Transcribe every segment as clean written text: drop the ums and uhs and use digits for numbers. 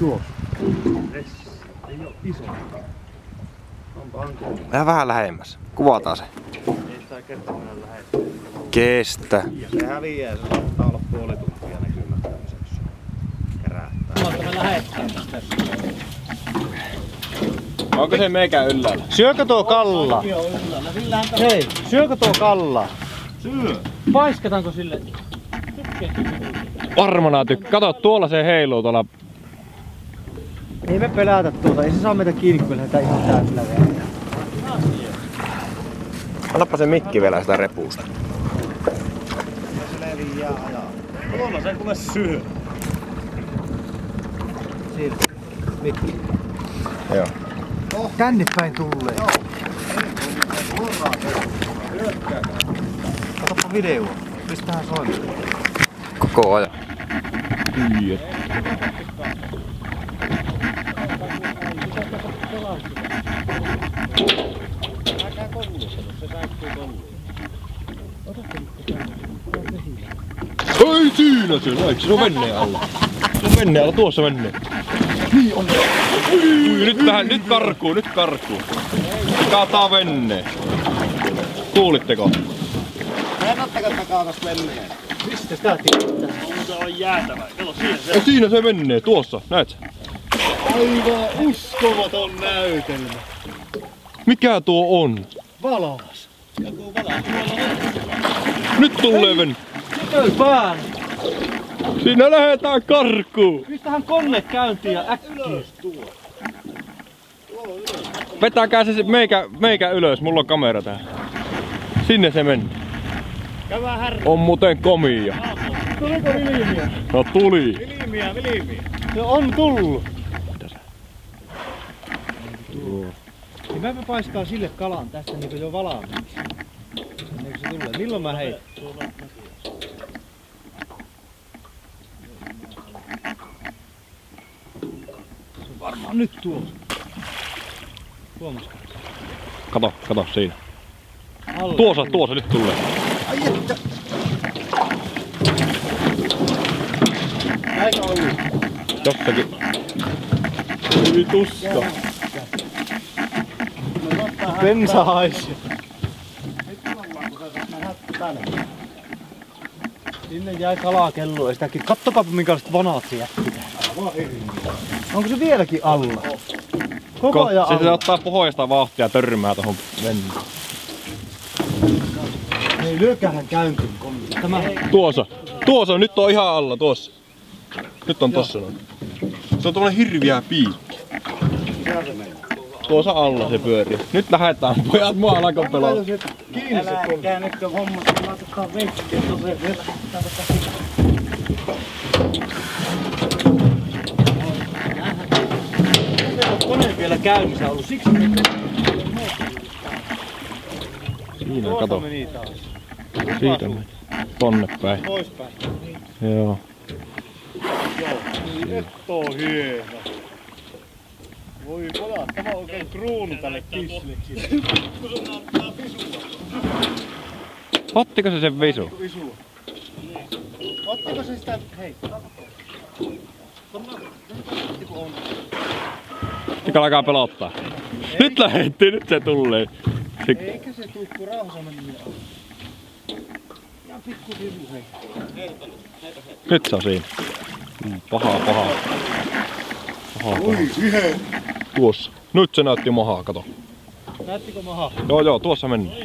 tuossa. Ei oo iso. Mennään vähän lähemmäs. Kuvataan se. Ei tää kestä mennä lähemmäs. Kestä. Se häviää, se saattaa olla puoli tuntia näkymättömiseksi. Kerättää. Me lähetään tästä. Onko se meikä yllällä? Syökö tuo kalla? Hei, syökö tuo kalla? Syö. Paiskataanko sille? Varmana Kato, tuolla se heiluu tuolla. Ei me pelätä tuota, ei se saa meitä kiinni, kun lähdetään ihan täysillä vielä. Annapa se mikki vielä sitä repuusta. Se leviää ajaa. Tuolla se kuule syö. Siinä. Mikki. Joo. Tänne päin tulee. Joo. Katsopa videoa. Pistähän soimaan. Koko ajan. Tiedät. Ei siinä se, näikö se on venneen alla. Se on venneen alla, tuossa venneen. Niin on. Nyt karkuu. Kaataa venneen. Kuulitteko? Kerrotteko, että kaatas venneen? Mistä sitä tietää? Se on jäätävä. Kato siinä se. Ja siinä se menee, tuossa, näet sä? Aivan uskomaton näytelmä. Mikä tuo on? Valaas. Joku valaa. Nyt tulee venne. Ei pään. Siinä lähdetään karkuun. Pistähän kone käyntiin ja äkkiä. Vetäkää se meikä ylös, mulla on kamera täällä. Sinne se meni. Käydään härrä. On muuten komia. Tuliko vilimiä? No tuli. Vilimiä. Se on tullut. Joo. Niin mä paiskaan sille kalan tästä niinku jo valaamiksi. Ennen kuin se tulee. Milloin mä heitän? Se on varmaan nyt tuossa. Huomasiko? Kato siinä. Alle. Tuossa nyt tulee. Ai että! Näitä ollut. Jostakin. Ei tuska. Bensa haisee. Sinne jäi kalaa kelloon ja sitäkin. Kattokaapa minkälaiset vanat se jätti. Onko se vieläkin alla? Koko ajan Se alla. ottaa pohjasta vauhtia ja törmää tohon venneen. Ei lyökähän käyntiin komia. Tämä Tuossa, nyt on ihan alla tuossa. Nyt on tossa noin. Se on tuollainen hirviä piikki. Tuossa alla se pyörii. Nyt lähdetään pojat, mua alkoi pelaa. Kiinni se komia. Älkää nytkö hommat, kun laitetaan venkkiä toseen vielä. Kone vielä käynnissä ollut, siksi me Siinä tuolta kato. meni taas. Siitä meni. Tonne päin. Poispäin. Joo. Nyt on hieno. Voi pojat, tämä on oikein kruunu tälle kissille. Ottiko se sen visu? Ottiko se sitä? Hei. Mikä alkaa pelottaa? Nyt lähettiin, nyt se tulee. Eikä se tuu, kun rauhassa mennä. Ja pikku viru hei. Nyt se on siinä. Paha. Oi, yhden. Tuossa. Nyt se näytti mahaa, kato. Näyttikö maha? Joo, tuossa meni.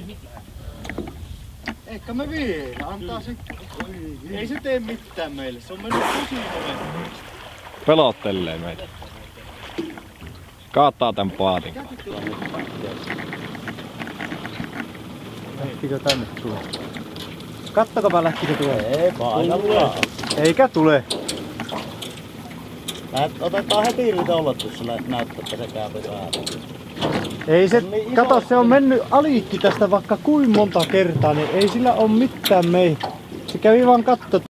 Ehkä me vielä, antaa se. Ei se tee mitään meille, se on mennyt tosi nopeasti. Pelottelee meitä. Kaattaa tän paatin. Lähtikö tänne tulee? Kattokaapa lähtikö tulee. Ei paina tule. Eikä tule. Otetaan heti riitolottussa näyttää, että se käy vähän. Ei se, kato se on mennyt aliikki tästä vaikka kuin monta kertaa, niin ei sillä ole mitään mei. Se kävi vaan katto.